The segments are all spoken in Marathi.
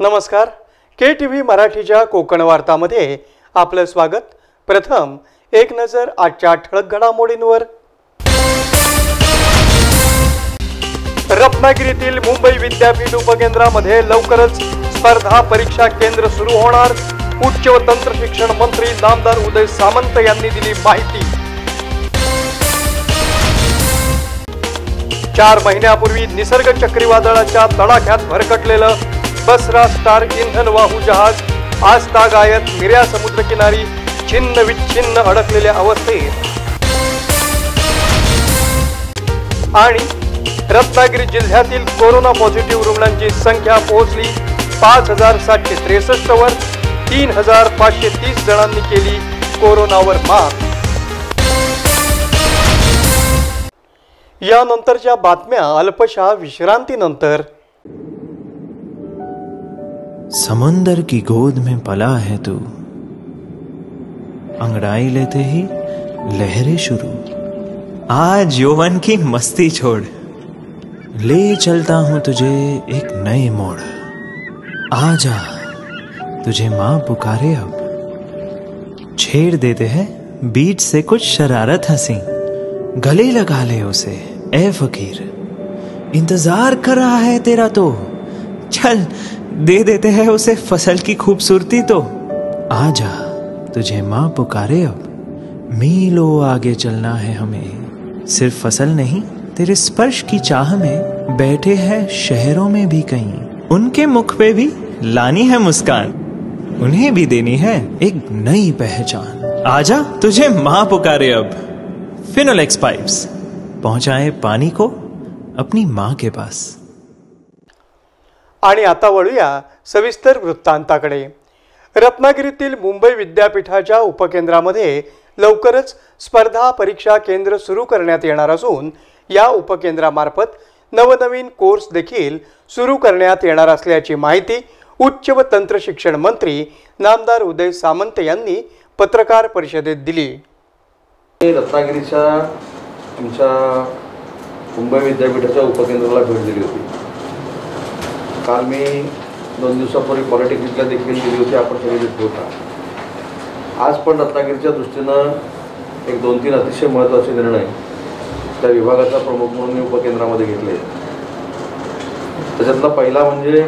नमस्कार. KTV मराठीच्या कोकण वार्तामध्ये आपलं स्वागत. प्रथम एक नजर आजच्या ठळक घडामोडींवर. रत्नागिरीतील मुंबई विद्यापीठ उपकेंद्रामध्ये लवकरच स्पर्धा परीक्षा केंद्र सुरू होणार. उच्च व तंत्र शिक्षण मंत्री नामदार उदय सामंत यांनी दिली माहिती. 4 महिन्यापूर्वी निसर्ग चक्रीवादळाच्या तडाख्यात भरकटलेलं बसरा स्टार इंधन वाहू जहाज आज तागायत मिऱ्या समुद्रकिनारी छिन्न विच्छिन्न अडकलेल्या अवस्थेत. आणि रत्नागिरी जिल्ह्यातील कोरोना पॉझिटिव्ह रुग्णांची संख्या पोहोचली 5763 वर. 3530 जणांनी केली कोरोनावर मात. यानंतरच्या बातम्या अल्पशा विश्रांतीनंतर. समुंदर की गोद में पला है तू, अंगड़ाई लेते ही लहरें शुरू. आज यौवन की मस्ती छोड़, ले चलता हूं तुझे एक नए मोड़. आजा तुझे मां पुकारे अब, छेड़ देते हैं बीच से कुछ शरारत हंसी. गले लगा ले उसे ए फकीर, इंतजार कर रहा है तेरा तो. चल दे देते हैं उसे फसल की खूबसूरती तो. आजा तुझे मां पुकारे अब, मीलों आगे चलना है हमें. सिर्फ फसल नहीं तेरे स्पर्श की चाह में बैठे हैं शहरों में भी कहीं. उनके मुख पे भी लानी है मुस्कान, उन्हें भी देनी है एक नई पहचान. आजा तुझे मां पुकारे अब. फिनोलेक्स पाइप्स पहुंचाए पानी को अपनी मां के पास. आणि आता वळूया सविस्तर वृत्तांताकडे. रत्नागिरीतील मुंबई विद्यापीठाच्या उपकेंद्रामध्ये लवकरच स्पर्धा परीक्षा केंद्र सुरू करण्यात येणार असून या उपकेंद्रामार्फत नवनवीन कोर्स देखील सुरू करण्यात येणार असल्याची माहिती उच्च व तंत्र शिक्षण मंत्री नामदार उदय सामंत यांनी पत्रकार परिषदेत दिली. रत्नागिरीच्या आमच्या मुंबई विद्यापीठाच्या उपकेंद्राला भेट दिली होती. काल मी 2 दिवसापूर्वी पॉलिटेक्निकला देखील गेली होती. आपण सगळे होता. आज पण रत्नागिरीच्या दृष्टीनं एक 2-3 अतिशय महत्त्वाचे निर्णय त्या विभागाचा प्रमुख म्हणून मी उपकेंद्रामध्ये घेतले. त्याच्यातला पहिला म्हणजे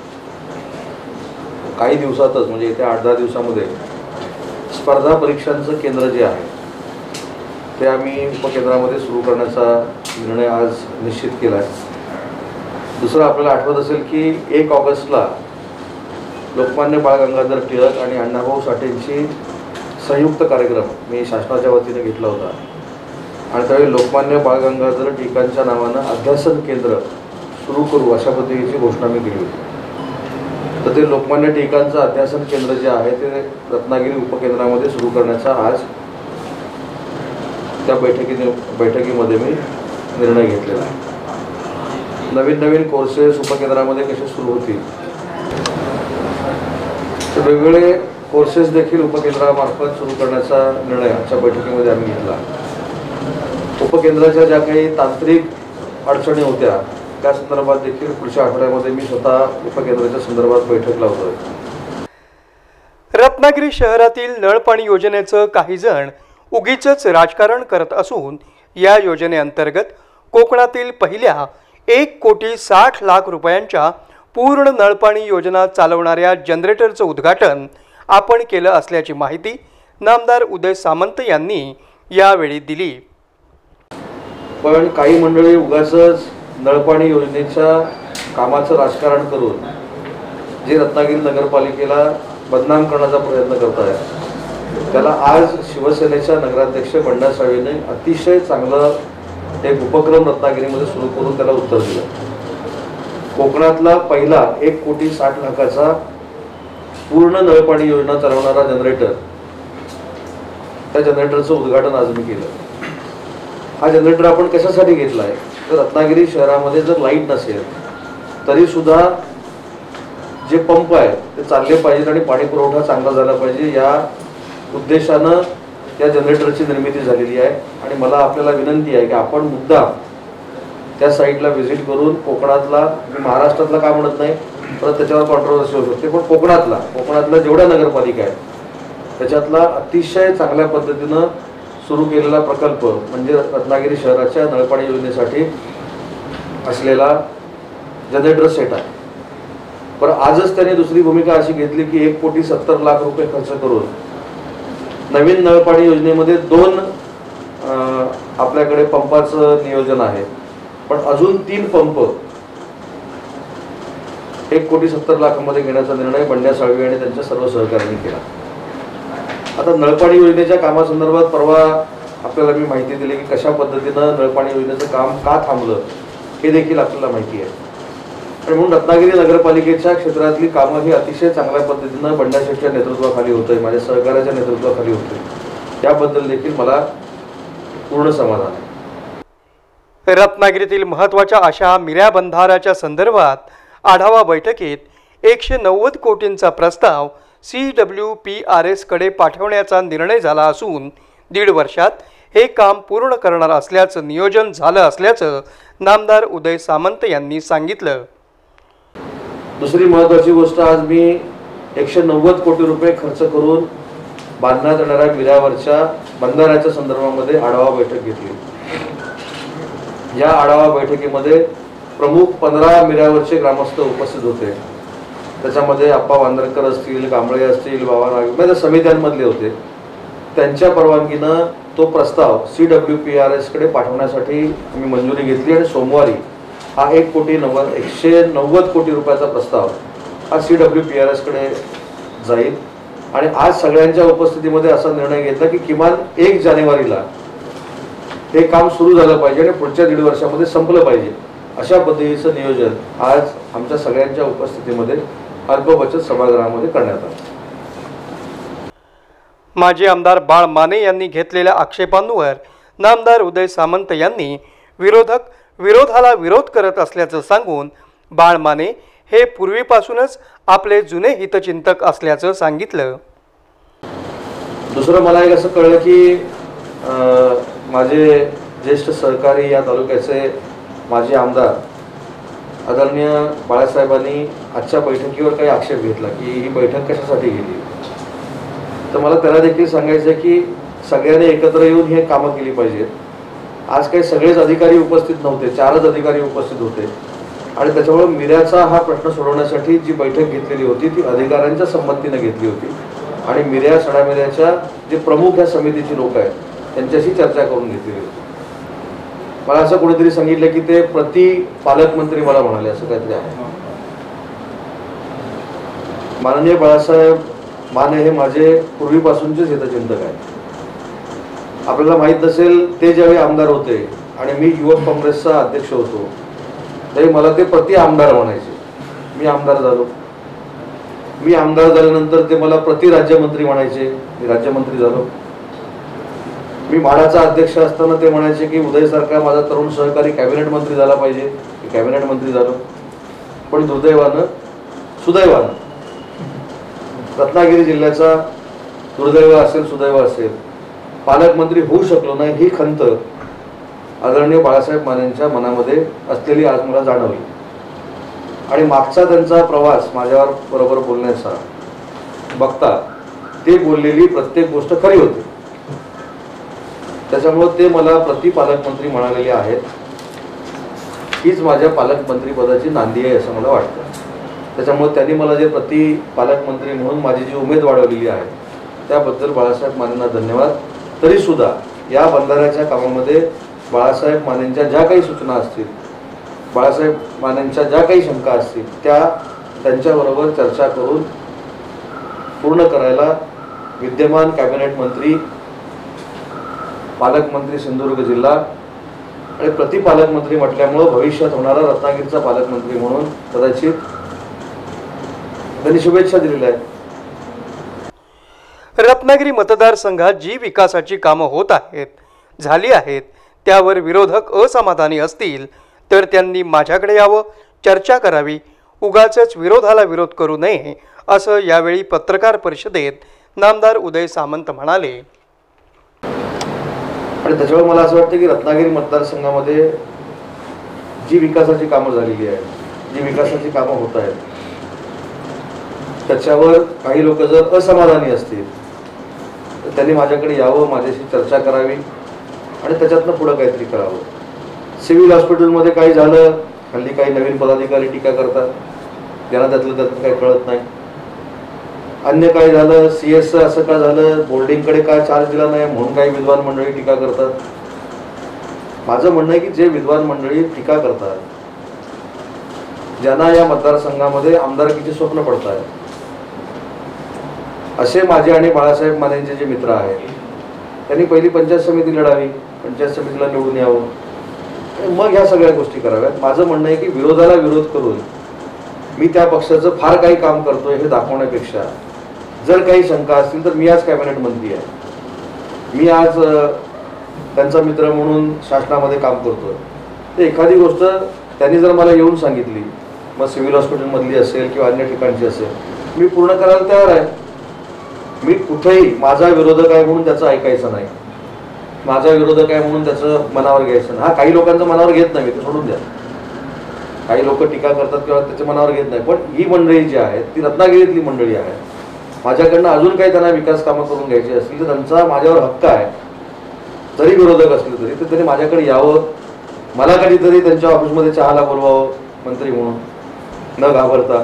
काही दिवसातच म्हणजे येत्या 8-10 दिवसामध्ये स्पर्धा परीक्षांचं केंद्र जे आहे ते आम्ही उपकेंद्रामध्ये सुरू करण्याचा निर्णय आज निश्चित केला आहे. दुसरं आपल्याला आठवत असेल की 1 ऑगस्टला लोकमान्य बाळ गंगाधर टिळक आणि अण्णाभाऊ साठेंची संयुक्त कार्यक्रम मी शासनाच्या वतीने घेतला होता. आणि त्यावेळी लोकमान्य बाळ गंगाधर टिळकांच्या नावानं अध्यासन केंद्र सुरू करू अशा पद्धतीची घोषणा मी केली होती. तर ते लोकमान्य टिळकांचं अध्यासन केंद्र जे आहे ते रत्नागिरी उपकेंद्रामध्ये सुरू करण्याचा आज त्या बैठकीमध्ये मी निर्णय घेतलेला आहे. नवीन कोर्सेस उपकेंद्रामध्ये कसे सुरू होतील तर वेगवेगळे कोर्सेस देखील उपकेंद्रामार्फत सुरू करण्याचा निर्णय आजच्या बैठकीमध्ये आम्ही घेतला. उपकेंद्राच्या ज्या काही तांत्रिक अडचणी होत्या त्या संदर्भात देखील पुढच्या आठवड्यामध्ये मी स्वतः उपकेंद्राच्या संदर्भात बैठक लावतोय. रत्नागिरी शहरातील नळपाणी योजनेचं काही जण उगीचच राजकारण करत असून या योजनेअंतर्गत कोकणातील पहिल्या 1,60,00,000 रुपयांच्या पूर्ण नळपाणी योजना चालवणाऱ्या जनरेटरचं उद्घाटन आपण केलं असल्याची माहिती नामदार उदय सामंत यांनी यावेळी दिली. पण काही मंडळी उगाचच नळपाणी योजनेच्या कामाचं राजकारण करून जे रत्नागिरी नगरपालिकेला बदनाम करण्याचा प्रयत्न करत आहे त्याला आज शिवसेनेच्या नगराध्यक्ष बंडा साळवीने अतिशय चांगलं एक उपक्रम रत्नागिरीमध्ये सुरू करून त्याला उत्तर दिलं. कोकणातला पहिला 1,60,00,000चा पूर्ण नळपाणी योजना चालवणारा जनरेटर, त्या जनरेटरचं उद्घाटन आज मी केलं. हा जनरेटर आपण कशासाठी घेतला आहे तर रत्नागिरी शहरामध्ये जर लाईट नसेल तरी सुद्धा जे पंप आहेत ते चालले पाहिजेत आणि पाणी पुरवठा चांगला झाला पाहिजे या उद्देशानं त्या जनरेटरची निर्मिती झालेली आहे. आणि मला आपल्याला विनंती आहे की आपण मुद्दाम त्या साईटला व्हिजिट करून कोकणातला, महाराष्ट्रातला का म्हणत नाही परत त्याच्यावर कॉन्ट्रोवर्सी होऊ शकते, पण कोकणातल्या जेवढ्या नगरपालिका आहेत त्याच्यातला अतिशय चांगल्या पद्धतीनं सुरू केलेला प्रकल्प म्हणजे रत्नागिरी शहराच्या नळपाणी योजनेसाठी असलेला जनरेटर सेट आहे. पण आजच त्याने दुसरी भूमिका अशी घेतली की 1,70,00,000 रुपये खर्च करून नवीन नळपाणी योजनेमध्ये 2 आपल्याकडे पंपाचं नियोजन आहे, पण अजून 3 पंप 1,70,00,000 मध्ये घेण्याचा निर्णय बंड्या साळवी आणि त्यांच्या सर्व सहकाऱ्यांनी केला. आता नळपाणी योजनेच्या कामासंदर्भात परवा आपल्याला मी माहिती दिली की कशा पद्धतीनं नळपाणी योजनेचं काम का थांबलं हे देखील आपल्याला माहिती आहे. आणि म्हणून रत्नागिरी नगरपालिकेच्या क्षेत्रातली कामं ही अतिशय चांगल्या पद्धतीनं बंड्या शेठच्या नेतृत्वाखाली होतंय, माझ्या सहकार्याच्या नेतृत्वाखाली होते, त्याबद्दल देखील मला पूर्ण समाधान आहे. रत्नागिरीतील महत्त्वाच्या अशा मिऱ्या बंधाऱ्याच्या संदर्भात आढावा बैठकीत 190 कोटींचा प्रस्ताव CWPRS कडे पाठवण्याचा निर्णय झाला असून 1.5 वर्षात हे काम पूर्ण करणार असल्याचं नियोजन झालं असल्याचं नामदार उदय सामंत यांनी सांगितलं. दुसरी महत्त्वाची गोष्ट, आज मी 190 कोटी रुपये खर्च करून बांधण्यात येणाऱ्या मिऱ्यावरच्या बंधाऱ्याच्या संदर्भामध्ये आढावा बैठक घेतली. या आढावा बैठकीमध्ये प्रमुख 15 मिऱ्यावरचे ग्रामस्थ उपस्थित होते. त्याच्यामध्ये आप्पा वांद्रकर असतील, कांबळे असतील, बाबा नागवे समित्यांमधले होते. त्यांच्या परवानगीनं तो प्रस्ताव CWPRS कडे पाठवण्यासाठी मी मंजुरी घेतली आणि सोमवारी हा 190 कोटी रुपयाचा प्रस्ताव हा CWPRS कडे जाईल. आणि आज सगळ्यांच्या उपस्थितीमध्ये असा निर्णय घेतला की किमान 1 जानेवारीला हे काम सुरू झालं पाहिजे आणि पुढच्या 1.5 वर्षामध्ये संपलं पाहिजे, अशा पद्धतीचं नियोजन आज आमच्या सगळ्यांच्या उपस्थितीमध्ये अल्पबचत सभागृहामध्ये करण्यात आलं. माजी आमदार बाळ माने यांनी घेतलेल्या आक्षेपांवर नामदार उदय सामंत यांनी विरोधाला विरोध करत असल्याचं सांगून बाळ माने हे पूर्वीपासूनच आपले जुने हितचिंतक असल्याचं सांगितलं. दुसरं मला एक असं कळलं की माझे ज्येष्ठ सहकारी या तालुक्याचे माजी आमदार आदरणीय बाळासाहेबांनी आजच्या बैठकीवर काही आक्षेप घेतला की ही बैठक कशासाठी गेली. तर मला त्याला देखील सांगायचं आहे की सगळ्यांनी एकत्र येऊन हे कामं केली पाहिजेत. आज काही सगळेच अधिकारी उपस्थित नव्हते, 4च अधिकारी उपस्थित होते आणि त्याच्यामुळे मिऱ्याचा हा प्रश्न सोडवण्यासाठी जी बैठक घेतलेली होती ती अधिकाऱ्यांच्या संमतीने घेतली होती आणि मिऱ्या सडामिऱ्याच्या जे प्रमुख या समितीची लोक आहेत त्यांच्याशी चर्चा करून घेतलेली होती. मला असं कोणीतरी सांगितलं की ते पालकमंत्री मला म्हणाले, असं काहीतरी आहे. माननीय बाळासाहेब माने हे माझे पूर्वीपासूनचेच हितचिंतक आहेत. आपल्याला माहीत नसेल, ते ज्यावेळी आमदार होते आणि मी युवक काँग्रेसचा अध्यक्ष होतो तरी मला ते आमदार म्हणायचे. मी आमदार झालो, मी आमदार झाल्यानंतर ते मला राज्यमंत्री म्हणायचे, मी राज्यमंत्री झालो. मी म्हाडाचा अध्यक्ष असताना ते म्हणायचे की उदयसारखा माझा तरुण सहकारी कॅबिनेट मंत्री झाला पाहिजे, मी कॅबिनेट मंत्री झालो. पण दुर्दैवानं सुदैवानं रत्नागिरी जिल्ह्याचा दुर्दैव असेल सुदैव असेल पालकमंत्री होऊ शकलो नाही, ही खंत आदरणीय बाळासाहेब मानेंच्या मनामध्ये असलेली आज मला जाणवली. आणि मागचा त्यांचा प्रवास माझ्यावर बरोबर बोलण्याचा बघता ते बोललेली प्रत्येक गोष्ट खरी होती. त्याच्यामुळे ते मला पालकमंत्री म्हणालेले आहेत. हीच माझ्या पालकमंत्री पदाची नांदी आहे असं मला वाटतं. त्याच्यामुळे त्यांनी मला जे पालकमंत्री म्हणून माझी जी उमेद वाढवलेली आहे त्याबद्दल बाळासाहेब मानेंना धन्यवाद. तरी सुद्धा या बंधाऱ्याच्या कामामध्ये बाळासाहेब मानेंच्या ज्या काही सूचना असतील, बाळासाहेब मानेंच्या ज्या काही शंका असतील त्या त्यांच्याबरोबर चर्चा करून पूर्ण करायला विद्यमान कॅबिनेट मंत्री, पालकमंत्री सिंधुदुर्ग जिल्हा आणि पालकमंत्री म्हटल्यामुळं भविष्यात होणारा रत्नागिरीचा पालकमंत्री म्हणून कदाचित त्यांनी शुभेच्छा दिलेल्या आहेत. रत्नागिरी मतदारसंघात जी विकासाची कामं होत आहेत, झाली आहेत, त्यावर विरोधक असमाधानी असतील तर त्यांनी माझ्याकडे यावं, चर्चा करावी, उगाचच विरोधाला विरोध करू नये असं यावेळी पत्रकार परिषदेत नामदार उदय सामंत म्हणाले. आणि त्याच्यामुळे मला असं वाटतं की रत्नागिरी मतदारसंघामध्ये जी विकासाची कामं झालेली आहेत, जी विकासाची कामं होत आहेत त्याच्यावर काही लोक जर असमाधानी असतील तर त्यांनी माझ्याकडे यावं, माझ्याशी चर्चा करावी आणि त्याच्यातनं पुढं काहीतरी करावं. सिव्हिल हॉस्पिटलमध्ये काही झालं, हल्ली काही नवीन पदाधिकारी टीका करतात, ज्यांना त्यातलं काही कळत नाही. अन्य काय झालं, CS असं का झालं, बोर्डिंगकडे काय चार्ज दिला नाही म्हणून काही विद्वान मंडळी टीका करतात. माझं म्हणणं आहे की जे विद्वान मंडळी टीका करतात, ज्यांना या मतदारसंघामध्ये आमदारकीचे स्वप्न पडत आहे, असे माझे आणि बाळासाहेब मानेंचे जे मित्र आहेत, त्यांनी पहिली पंचायत समिती लढावी, पंचायत समितीला निवडून यावं आणि मग ह्या सगळ्या गोष्टी कराव्यात. माझं म्हणणं आहे की विरोधाला विरोध करून मी त्या पक्षाचं फार काही काम करतोय हे दाखवण्यापेक्षा जर काही शंका असतील तर मी आज कॅबिनेट मंत्री आहे, मी आज त्यांचा मित्र म्हणून शासनामध्ये काम करतोय. तर एखादी गोष्ट त्यांनी जर मला येऊन सांगितली, मग सिव्हिल हॉस्पिटलमधली असेल किंवा अन्य ठिकाणची असेल, मी पूर्ण करायला तयार आहे. मी कुठेही माझा विरोधक आहे म्हणून त्याचं ऐकायचं नाही, माझा विरोधक आहे म्हणून त्याचं मनावर घ्यायचं नाही. हा, काही लोकांचं मनावर घेत नाही, मी ते सोडून द्या. काही लोक टीका करतात किंवा त्याच्या मनावर घेत नाही, पण ही मंडळी जी आहेत ती रत्नागिरीतली मंडळी आहे. माझ्याकडनं अजून काही त्यांना विकास कामं करून घ्यायची असतील तर त्यांचा माझ्यावर हक्क आहे. जरी विरोधक असले तरी तर त्यांनी माझ्याकडे यावं, मला कधीतरी त्यांच्या ऑफिसमध्ये चहाला बोलवावं मंत्री म्हणून, न घाबरता.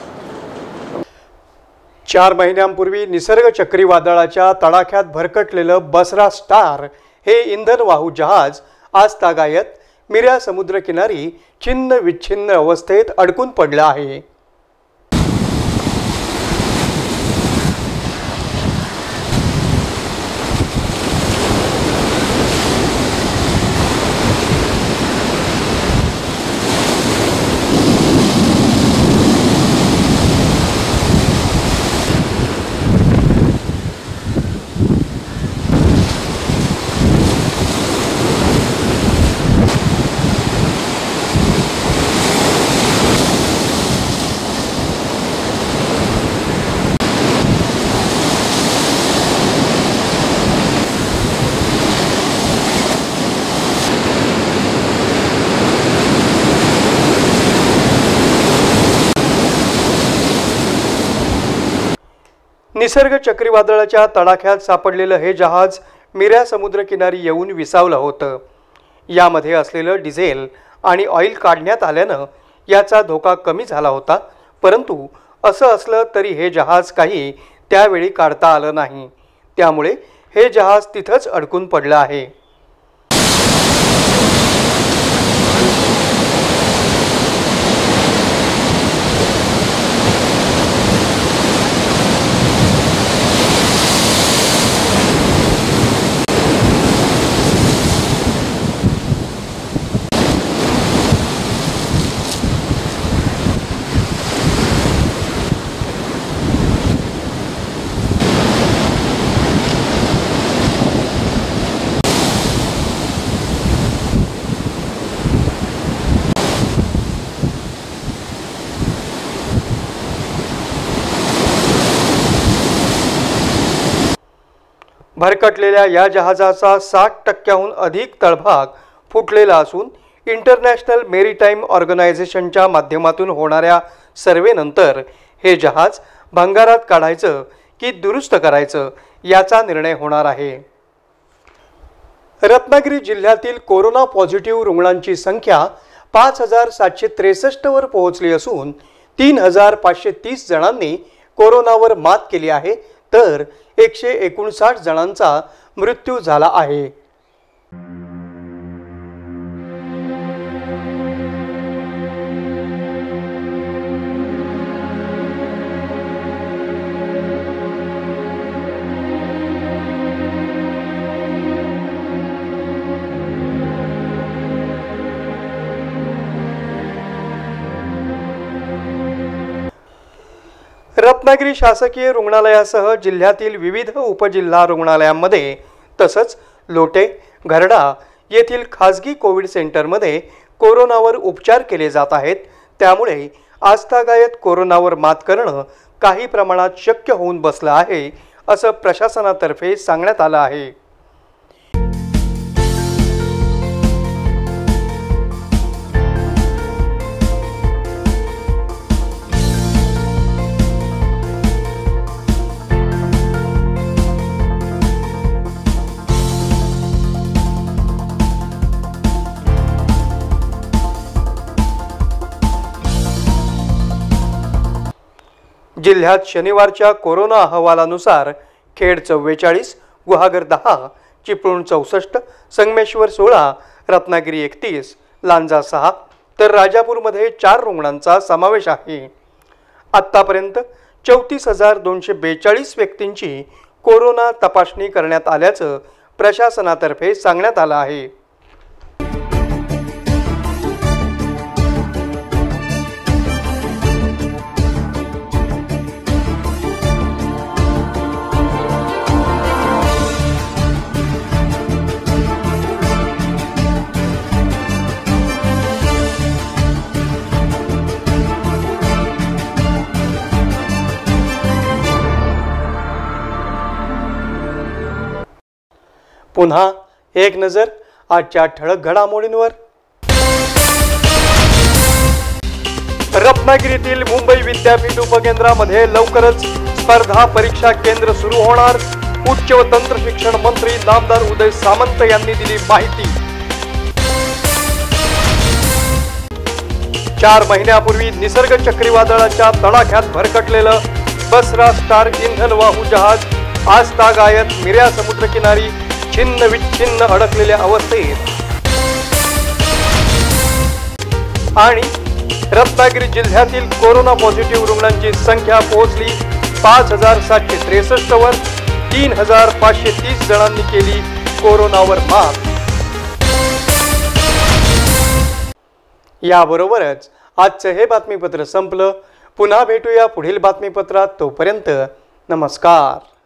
4 महिन्यांपूर्वी निसर्ग चक्रीवादळाच्या तडाख्यात भरकटलेलं बसरा स्टार हे इंधन वाहू जहाज आज तागायत मिऱ्या समुद्रकिनारी छिन्न विच्छिन्न अवस्थेत अडकून पडलं आहे. निसर्ग चक्रीवादळाच्या तडाख्यात सापडलेलं हे जहाज मिऱ्या समुद्रकिनारी येऊन विसावलं होतं. यामध्ये असलेलं डिझेल आणि ऑइल काढण्यात आल्यानं याचा धोका कमी झाला होता, परंतु असं असलं तरी हे जहाज काही त्यावेळी काढता आलं नाही. त्यामुळे हे जहाज तिथंच अडकून पडलं आहे. भरकटलेल्या या जहाजाचा 60% अधिक तळभाग फुटलेला असून इंटरनॅशनल मेरीटाईम ऑर्गनायझेशनच्या माध्यमातून होणाऱ्या सर्वेनंतर हे जहाज भंगारात काढायचं की दुरुस्त करायचं याचा निर्णय होणार आहे. रत्नागिरी जिल्ह्यातील कोरोना पॉझिटिव्ह रुग्णांची संख्या 5763 वर पोहोचली असून 3530 जणांनी कोरोनावर मात केली आहे, तर 159 जणांचा मृत्यू झाला आहे. रत्नागिरी शासकीय रुग्णालयासह जिल्ह्यातील विविध उपजिल्हा रुग्णालयांमध्ये तसंच लोटे, घरडा येथील खाजगी कोविड सेंटरमध्ये कोरोनावर उपचार केले जात आहेत. त्यामुळे आजतागायत कोरोनावर मात करणं काही प्रमाणात शक्य होऊन बसलं आहे, असं प्रशासनातर्फे सांगण्यात आलं आहे. जिल्ह्यात शनिवारच्या कोरोना अहवालानुसार खेड 44, गुहागर 10, चिपळूण 64, संगमेश्वर 16, रत्नागिरी 31, लांजा 6 तर राजापूरमध्ये 4 रुग्णांचा समावेश आहे. आत्तापर्यंत 34,242 व्यक्तींची कोरोना तपासणी करण्यात आल्याचं प्रशासनातर्फे सांगण्यात आलं आहे. पुन्हा एक नजर आजच्या ठळक घडामोडींवर. रत्नागिरीतील मुंबई विद्यापीठ उपकेंद्रामध्ये लवकरच स्पर्धा परीक्षा केंद्र सुरू होणार. उच्च व तंत्र शिक्षण मंत्री नामदार उदय सामंत यांनी दिली माहिती. 4 महिन्यापूर्वी निसर्ग चक्रीवादळाच्या तडाख्यात भरकटलेलं बसरा स्टार इंधन वाहू जहाज आज तागायत मिऱ्या समुद्रकिनारी छिन्न विच्छिन्न अडकलेल्या अवस्थेत. आणि रत्नागिरी जिल्ह्यातील कोरोना पॉझिटिव्ह रुग्णांची संख्या पोहोचली 5,763 वर. 3,530 जणांनी केली कोरोनावर मात. याबरोबरच आजचं हे बातमीपत्र संपलं. पुन्हा भेटूया पुढील बातमीपत्रात. तोपर्यंत नमस्कार.